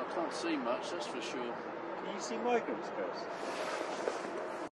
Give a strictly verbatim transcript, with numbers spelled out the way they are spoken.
Can't see much, that's for sure. Can you see migrants, Chris?